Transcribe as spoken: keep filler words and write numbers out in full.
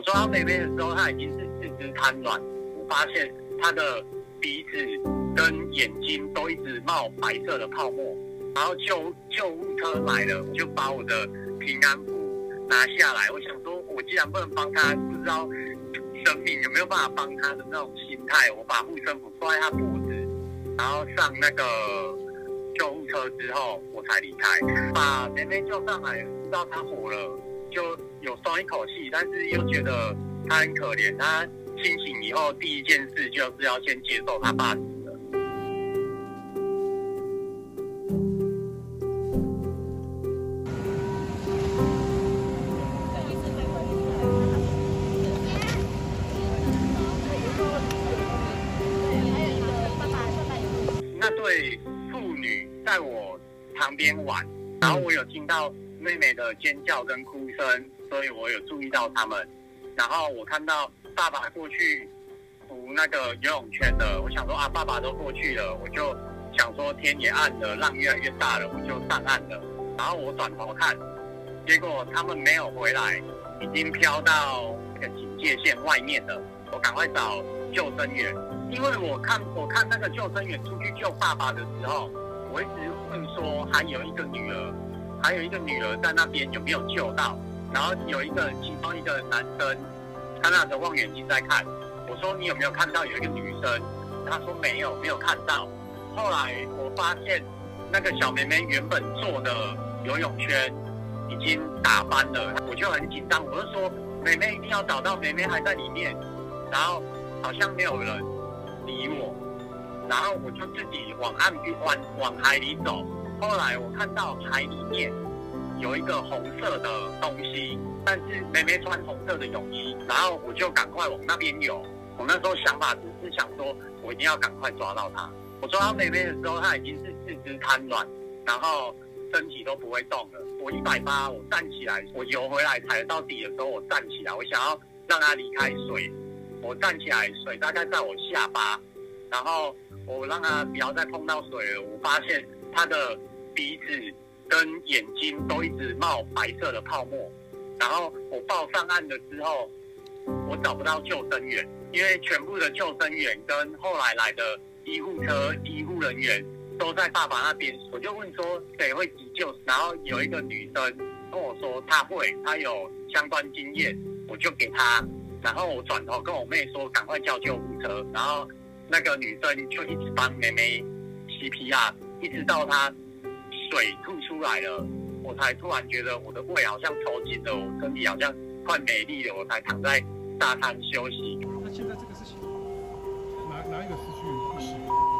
我抓到妹妹的时候，她已经是四肢瘫软，我发现她的鼻子跟眼睛都一直冒白色的泡沫。然后救救护车来了，我就把我的平安符拿下来。我想说，我既然不能帮她，不知道生命有没有办法帮她的那种心态，我把护身符挂在她脖子，然后上那个救护车之后，我才离开。把妹妹救上来，知道她活了，就有松一口气，但是又觉得她很可怜。她清醒以后，第一件事就是要先接受她爸死了。那对妇女在我旁边玩，然后我有听到妹妹的尖叫跟哭声，所以我有注意到他们。然后我看到爸爸过去扶那个游泳圈的，我想说啊，爸爸都过去了，我就想说天也暗了，浪越来越大了，我就上岸了。然后我转头看，结果他们没有回来，已经飘到那个警戒线外面了。我赶快找救生员。因为我看我看那个救生员出去救爸爸的时候，我一直问说还有一个女儿，还有一个女儿在那边有没有救到？然后有一个其中一个男生，他拿着望远镜在看。我说你有没有看到有一个女生？他说没有，没有看到。后来我发现那个小妹妹原本做的游泳圈已经打翻了，我就很紧张，我就说妹妹一定要找到，妹妹还在里面。然后好像没有人理我，然后我就自己往岸边往往海里走。后来我看到海里面有一个红色的东西，但是妹妹穿红色的泳衣，然后我就赶快往那边游。我那时候想法只是想说，我一定要赶快抓到她。我抓到妹妹的时候，她已经是四肢瘫软，然后身体都不会动了。我一百八，我站起来，我游回来踩到底的时候，我站起来，我想要让她离开水。我站起来，水大概在我下巴，然后我让他不要再碰到水了。我发现他的鼻子跟眼睛都一直冒白色的泡沫。然后我抱上岸了之后，我找不到救生员，因为全部的救生员跟后来来的医护车、医护人员都在爸爸那边。我就问说谁会急救，然后有一个女生跟我说她会，她有相关经验，我就给她。然后我转头跟我妹说赶快叫救护车，然后那个女生就一直帮妹妹 C P R， 一直到她水吐出来了，我才突然觉得我的胃好像抽筋了，我身体好像快没力了，我才躺在沙滩休息。 那现在这个事情，哪哪一个是去护士？